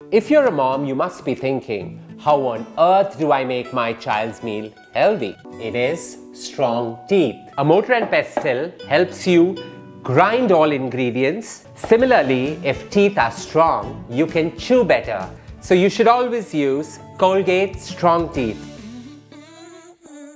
If you're a mom, you must be thinking, how on earth do I make my child's meal healthy? It is strong teeth. A mortar and pestle helps you grind all ingredients. Similarly, if teeth are strong, you can chew better. So you should always use Colgate Strong Teeth.